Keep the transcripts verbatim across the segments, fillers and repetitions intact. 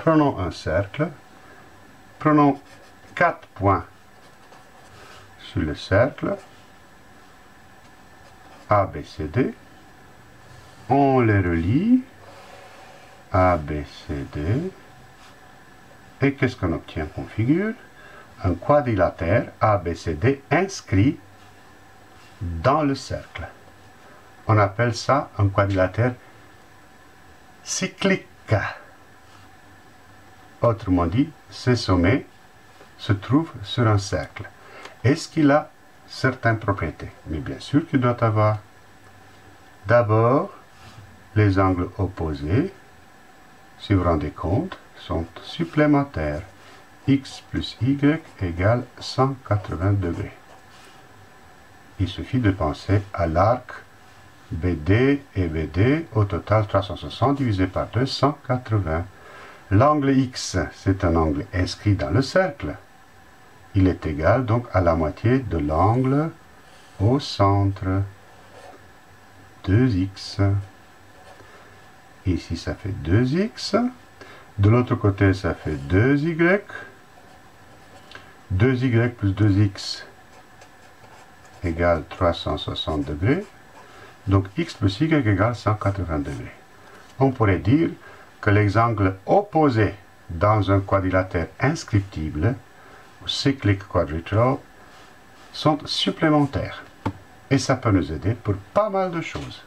Prenons un cercle. Prenons quatre points sur le cercle. A, B, C, D. On les relie. A, B, C, D. Et qu'est-ce qu'on obtient comme figure? Un quadrilatère A B C D inscrit dans le cercle. On appelle ça un quadrilatère cyclique. Autrement dit, ce sommet se trouve sur un cercle. Est-ce qu'il a certaines propriétés? Mais bien sûr qu'il doit avoir. D'abord, les angles opposés, si vous vous rendez compte, sont supplémentaires. X plus Y égale cent quatre-vingts degrés. Il suffit de penser à l'arc B D et B D, au total trois cent soixante divisé par deux, cent quatre-vingts. L'angle X, c'est un angle inscrit dans le cercle. Il est égal donc à la moitié de l'angle au centre, deux X. Ici, ça fait deux X. De l'autre côté, ça fait deux Y. deux Y plus deux X égale trois cent soixante degrés. Donc X plus Y égale cent quatre-vingts degrés. On pourrait dire que les angles opposés dans un quadrilatère inscriptible, ou cyclic quadrilateral, sont supplémentaires. Et ça peut nous aider pour pas mal de choses.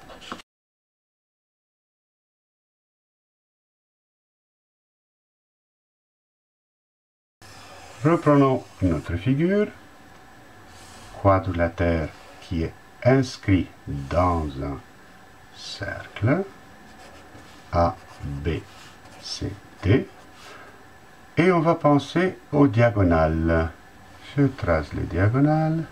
Reprenons une autre figure, quadrilatère qui est inscrit dans un cercle, A, B, C, D, et on va penser aux diagonales. Je trace les diagonales,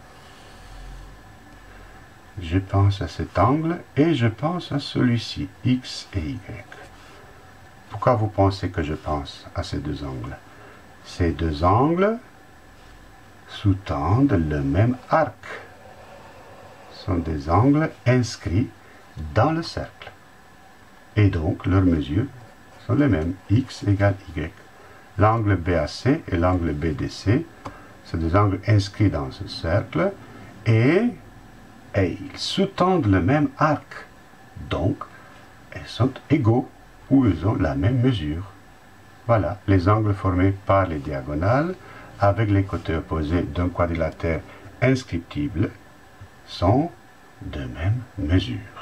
je pense à cet angle et je pense à celui-ci, X et Y. Pourquoi vous pensez que je pense à ces deux angles? Ces deux angles sous-tendent le même arc. Ce sont des angles inscrits dans le cercle. Et donc, leurs mesures sont les mêmes. X égale Y. L'angle B A C et l'angle B D C, c'est des angles inscrits dans ce cercle. Et, et ils sous-tendent le même arc. Donc, ils sont égaux ou ils ont la même mesure. Voilà, les angles formés par les diagonales avec les côtés opposés d'un quadrilatère inscriptible sont de même mesure.